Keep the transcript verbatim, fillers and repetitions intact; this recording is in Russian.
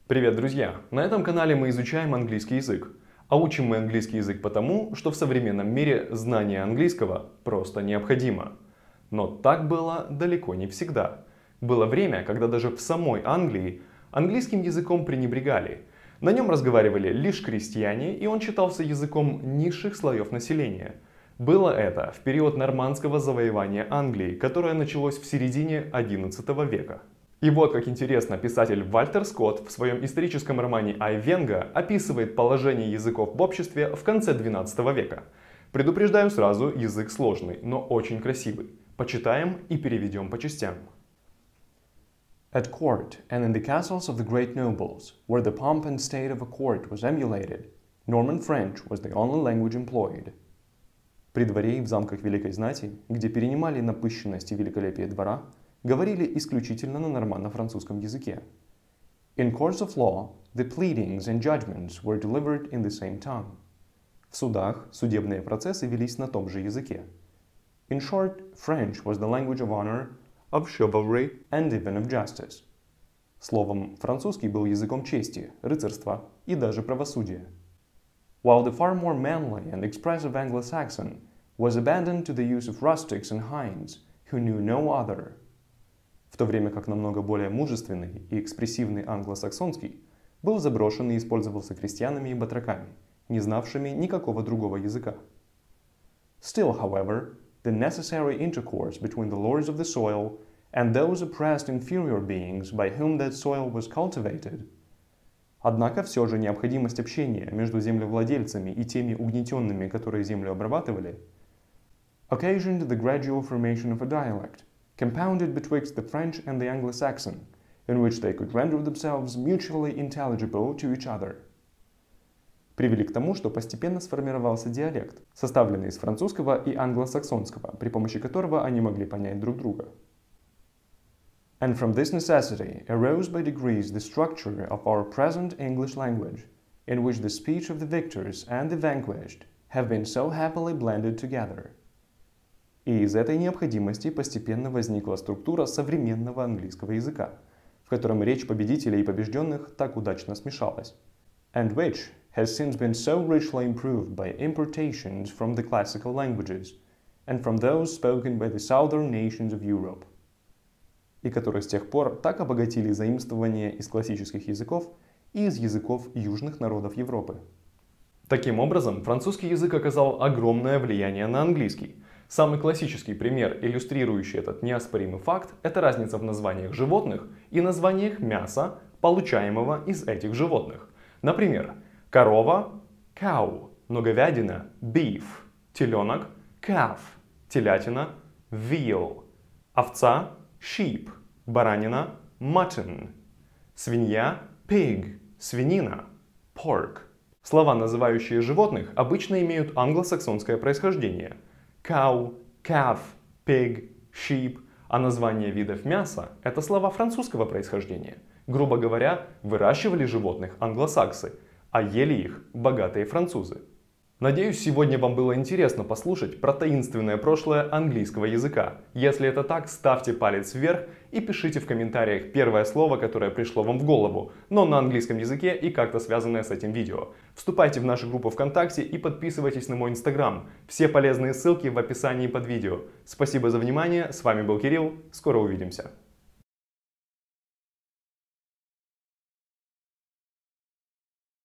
Привет, друзья! На этом канале мы изучаем английский язык. А учим мы английский язык потому, что в современном мире знание английского просто необходимо. Но так было далеко не всегда. Было время, когда даже в самой Англии английским языком пренебрегали. На нем разговаривали лишь крестьяне, и он считался языком низших слоев населения. Было это в период нормандского завоевания Англии, которое началось в середине одиннадцатого века. И вот как интересно, писатель Вальтер Скотт в своем историческом романе «Айвенго» описывает положение языков в обществе в конце двенадцатого века. Предупреждаю сразу, язык сложный, но очень красивый. Почитаем и переведем по частям. At court and in the castles of the great nobles, where the pomp and state of a court was emulated, Norman French was the only language employed. При дворе и в замках великой знати, где перенимали напыщенность и великолепие двора, говорили исключительно на норманно-французском языке. In courts of law, the pleadings and judgments were delivered in the same tongue. В судах судебные процессы велись на том же языке. In short, French was the language of honor, Of chivalry. and even of justice. Словом, французский был языком чести, рыцарства и даже правосудия. While the far more manly and expressive Anglo-Saxon was abandoned to the use of rustics and hinds, who knew no other. В то время как намного более мужественный и экспрессивный англосаксонский был заброшен и использовался крестьянами и батраками, не знавшими никакого другого языка. Still, however, the necessary intercourse between the lords of the soil and those oppressed inferior beings by whom that soil was cultivated. Однако все же необходимость общения между землевладельцами и теми угнетенными, которые землю обрабатывали, occasioned the gradual formation of a dialect, compounded betwixt the French and the Anglo-Saxon, in which they could render themselves mutually intelligible to each other. Привели к тому, что постепенно сформировался диалект, составленный из французского и англосаксонского, при помощи которого они могли понять друг друга. And from this necessity arose by degrees the structure of our present English language, in which the speech of the victors and the vanquished have been so happily blended together. И из этой необходимости постепенно возникла структура современного английского языка, в котором речь победителей и побежденных так удачно смешалась, and which has since been so richly improved by importations from the classical languages and from those spoken by the southern nations of Europe, и которые с тех пор так обогатили заимствования из классических языков и из языков южных народов Европы. Таким образом, французский язык оказал огромное влияние на английский. Самый классический пример, иллюстрирующий этот неоспоримый факт, это разница в названиях животных и названиях мяса, получаемого из этих животных. Например, корова – cow, но говядина – beef, теленок – calf, телятина – veal, овца – sheep, баранина – mutton, свинья – pig, свинина – pork. Слова, называющие животных, обычно имеют англосаксонское происхождение – cow, calf, pig, sheep, а названия видов мяса – это слова французского происхождения. Грубо говоря, выращивали животных англосаксы, а ели их богатые французы. Надеюсь, сегодня вам было интересно послушать про таинственное прошлое английского языка. Если это так, ставьте палец вверх и пишите в комментариях первое слово, которое пришло вам в голову, но на английском языке и как-то связанное с этим видео. Вступайте в нашу группу ВКонтакте и подписывайтесь на мой инстаграм. Все полезные ссылки в описании под видео. Спасибо за внимание, с вами был Кирилл, скоро увидимся.